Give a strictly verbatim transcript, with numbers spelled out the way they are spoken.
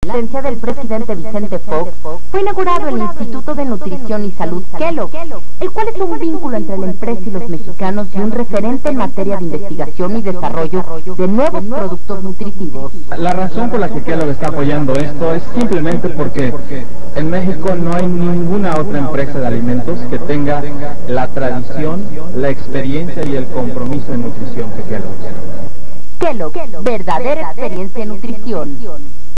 presencia del presidente Vicente Fox, fue inaugurado el Instituto de Nutrición y Salud Kellogg, el cual es un vínculo entre la empresa y los mexicanos y un referente en materia de investigación y desarrollo de nuevos productos nutritivos. La razón por la que Kellogg está apoyando esto es simplemente porque en México no hay ninguna otra empresa de alimentos que tenga la tradición, la experiencia y el compromiso en nutrición que Kellogg. Kellogg, verdadera experiencia en nutrición.